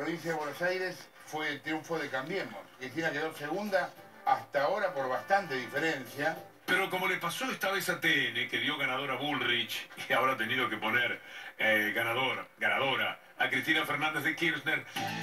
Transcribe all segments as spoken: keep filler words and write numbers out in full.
provincia de Buenos Aires fue el triunfo de Cambiemos. Cristina quedó segunda hasta ahora por bastante diferencia. Pero como le pasó esta vez a T N, que dio ganador a Bullrich, y ahora ha tenido que poner eh, ganador, ganadora a Cristina Fernández de Kirchner.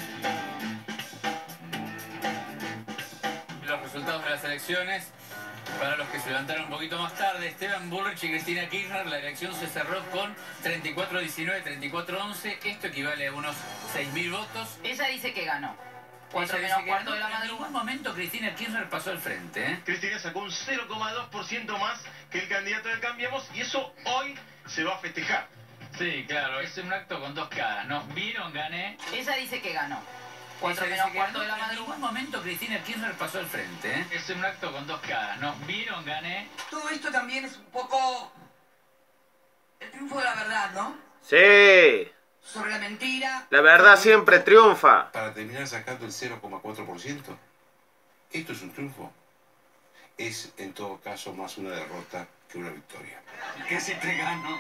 Los resultados de las elecciones, para los que se levantaron un poquito más tarde, Esteban Bullrich y Cristina Kirchner, la elección se cerró con treinta y cuatro a diecinueve, treinta y cuatro a once. Esto equivale a unos seis mil votos. Ella dice que ganó. Cuatro Ella menos dice que cuarto ganó. de la madrugada. En algún momento Cristina Kirchner pasó al frente, ¿eh? Cristina sacó un cero coma dos por ciento más que el candidato de Cambiemos y eso hoy se va a festejar. Sí, claro, es un acto con dos caras. Nos vieron, gané. Ella dice que ganó. Cuatro Ella menos dice que cuarto ganó. de la madrugada. En algún momento Cristina Kirchner pasó al frente, ¿eh? Es un acto con dos caras. Nos vieron, gané. Todo esto también es un poco el triunfo de la verdad, ¿no? Sí. Sobre la mentira. La verdad siempre triunfa. Para terminar sacando el cero coma cuatro por ciento. ¿Esto es un triunfo? Es en todo caso más una derrota que una victoria. Que si te gano.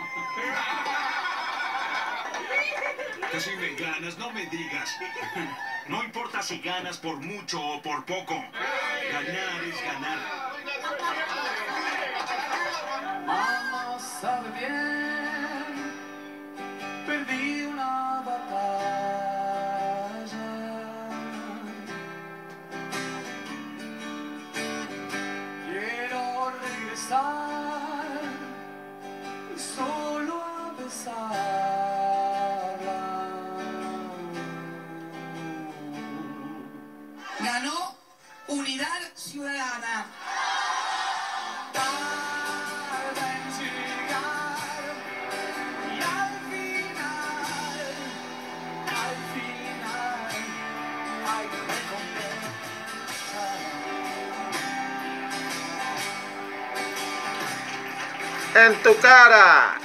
Que si me ganas, no me digas. No importa si ganas por mucho o por poco. Ganar es ganar. Mamá sabe bien, perdí una batalla. Quiero regresar solo a besarla. Ganó Unidad Ciudadana. Tarda en llegar y al final, al final hay recompensa. En tu cara.